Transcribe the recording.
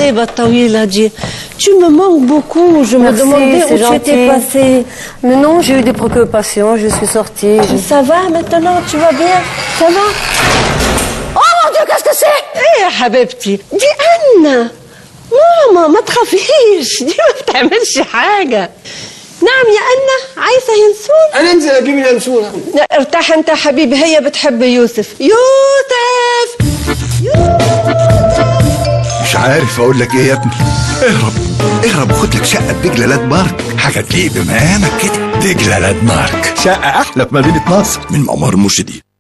الغيبة الطويلة دي. Tu me manques beaucoup. Je me demandais où tu étais passée. Mais non, j'ai eu des préoccupations. Je suis sortie. Ça va maintenant? Tu vas bien? Ça va? Oh mon Dieu, qu'est-ce que c'est? ايه يا حبيبتي؟ دي أنا. ماما ما تخافيش، دي ما بتعملش حاجة. نعم يا أنا، عايزة ينسون؟ أنا أنزل أجيب اليانسون. ارتاح أنت يا حبيبي، هي بتحب يوسف. يوسف مش عارف اقول لك ايه يا ابني. اهرب اهرب وخد لك شقه في دجله لاند مارك، حاجه تليق بمقامك كده. دجله لاند مارك، شقه احلى في مدينه نصر من معمار المرشدين.